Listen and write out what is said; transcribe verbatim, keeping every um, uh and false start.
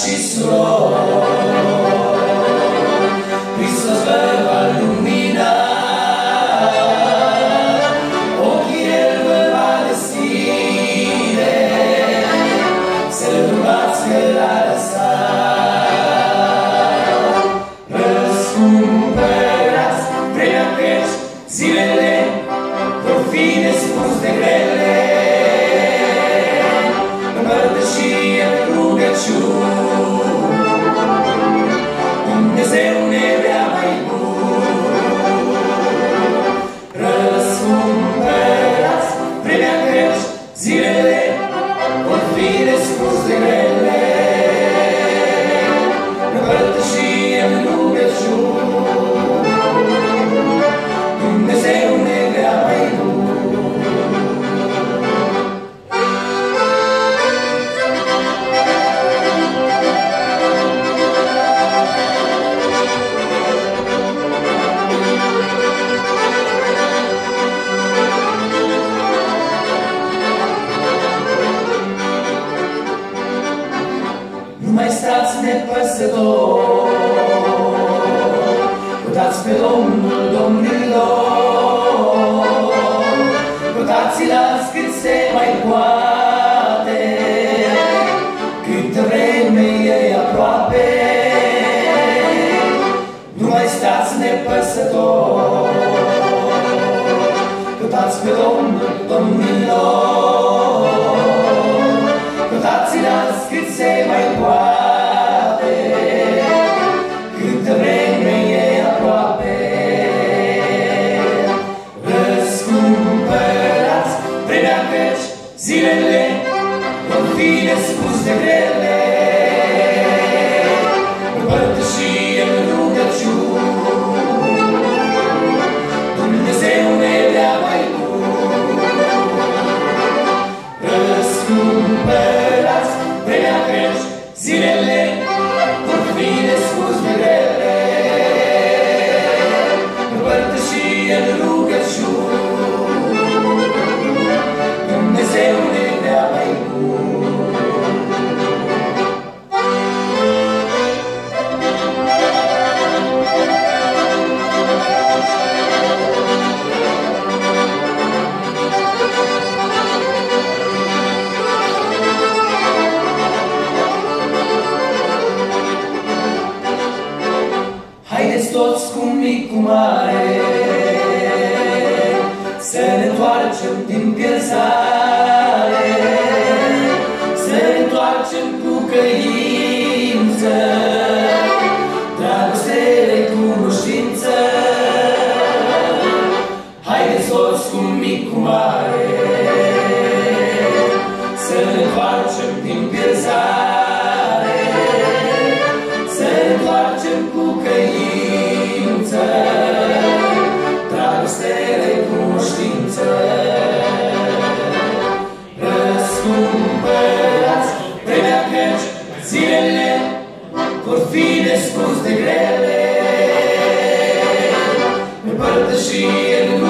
și surori, Hristos vă va lumina, ochii El vă va deschide, să rugați că l-a lăsat. Răscumpărați vremea căci zilele vor fi nespus de grele, împărtășie în rugăciuni, Dumnezeu ne vrea mai bun. Răscumpărați vremea căci zilele vor fi nespus de grele, împărtășie în rugăciuni, Dumnezeu ne vrea mai bun. Nu mai stați nepăsători, căutați pe Domnul Domnilor, căutați-L azi cât se mai poate, cât vreme e aproape. Nu mai stați nepăsători, căutați pe Domnul Domnilor, căutați-L azi cât se mai poate, cât vreme e aproape. Răscumpărați vremea căci zilele vor fi nespus de grele, împărtășie în rugăciuni, Dumnezeu ne vrea mai bun. Răscumpărați vremea căci zilele vor fi nespus de grele, împărtășie în rugăciuni, Dumnezeu ne vrea mai bun. Haideți toți cu mic, cu mare, să ne întoarcem din pierzare, să ne întoarcem cu căință, dragoste, recunoștință. Haideți toți cu mic, cu mare, să ne întoarcem din pierzare, să ne întoarcem cu căință, dragoste, recunoștință. Răscumpărați vremea căci zilele vor fi nespus de grele, împărtășie în